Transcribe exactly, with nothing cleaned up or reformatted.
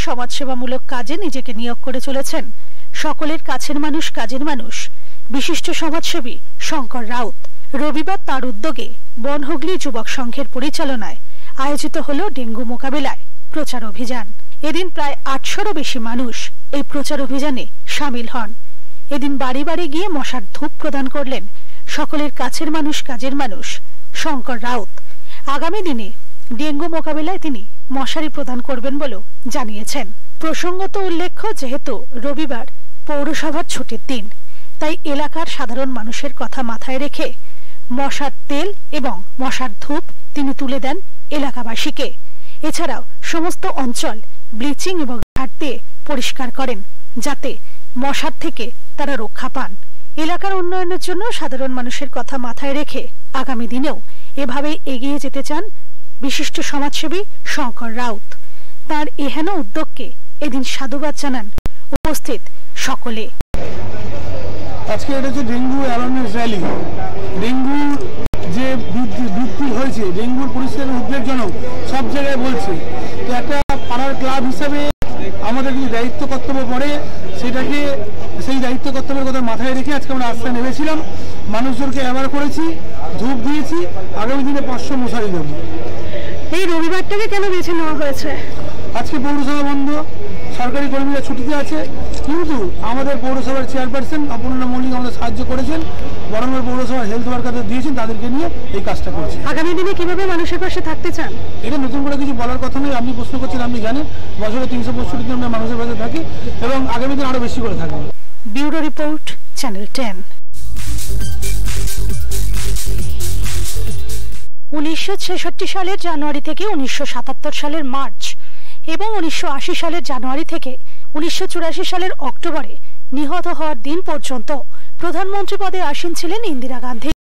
সমাজসেবামূলক কাজে নিজেকে নিয়োগ করে চলেছেন সকলের কাছের মানুষ কাজের মানুষ বিশিষ্ট সমাজসেবী শঙ্কর রাউত। রবিবার তার উদ্যোগে বনহুগলি যুবক সংঘের পরিচালনায় আয়োজিত হল ডেঙ্গু মোকাবিলায় প্রচার অভিযান। এদিন প্রায় আটশোরও বেশি মানুষ এই প্রচার অভিযানে সামিল হন। এদিন বাড়ি বাড়ি গিয়ে মশার ধূপ প্রদান করলেন সকলের কাছের মানুষ কাজের মানুষ শঙ্কর রাউত। আগামী দিনে ডেঙ্গু মোকাবিলায় তিনি মশারি প্রদান করবেন বলেও জানিয়েছেন। প্রসঙ্গত উল্লেখ্য, যেহেতু রবিবার পৌরসভার ছুটির দিন, তাই এলাকার সাধারণ মানুষের কথা মাথায় রেখে মশার তেল এবং মশার ধূপ তিনি তুলে দেন এলাকাবাসীকে। এছাড়াও সমস্ত অঞ্চল ব্লিচিং এবং ঘাট দিয়ে পরিষ্কার করেন যাতে মশার থেকে তারা রক্ষা পান। এলাকার উন্নয়নের জন্য সাধারণ মানুষের কথা মাথায় রেখে আগামী দিনেও এভাবেই এগিয়ে যেতে চান বিশিষ্ট সমাজসেবী শঙ্কর রাউত। তার এহেন উদ্যোগকে এদিন সাধুবাদ জানান উপস্থিত সকলে। আজকে এটা হচ্ছে ডেঙ্গু অ্যাওয়ারনেস র্যালি। ডেঙ্গুর যে বৃদ্ধি হয়েছে, ডেঙ্গুর পরিস্থিতি উদ্বেগজনক, সব জায়গায় বলছে। তো একটা পাড়ার ক্লাব হিসেবে আমাদের যে দায়িত্ব কর্তব্য পড়ে, সেটাকে সেই দায়িত্ব কর্তব্যের কথা মাথায় রেখে আজকে আমরা রাস্তায় নেমেছিলাম, মানুষজনকে অ্যাওয়ার করেছি, ধূপ দিয়েছি। আগামী দিনে পাঁচশো মশারি দেবো। এই রবিবারটাকে কেন বেছে নেওয়া হয়েছে? আজকে পৌরসভা বন্ধ, সরকারি কর্মীরা ছুটিতে আছে, কিন্তু আমাদের পৌরসভার চেয়ারপারসন অপর্ণা মল্লিক আমাদের সাহায্য করেছেন। বরঙ্গর পৌরসভার হেলথ ওয়ার্কারদের দিয়েছেন, তাদেরকে নিয়ে এই কাজটা করছি। আগামী দিনে কিভাবে মানুষের পাশে থাকতে চান? এটা নতুন করে কিছু বলার কথা নয়। আপনি প্রশ্ন করছেন, আপনি জানেন বছরে তিনশো পঁয়ষট্টি দিন আমরা মানুষের পাশে থাকি এবং আগামী দিন আরো বেশি করে থাকবো। Bureau report, channel ten. উনিশশো ছেষট্টি সালের জানুয়ারি থেকে উনিশশো সাতাত্তর সালের মার্চ এবং উনিশশো আশি সালের জানুয়ারি থেকে উনিশশো চুরাশি সালের অক্টোবরে নিহত হওয়ার দিন পর্যন্ত প্রধানমন্ত্রী পদে আসীন ছিলেন ইন্দিরা গান্ধী।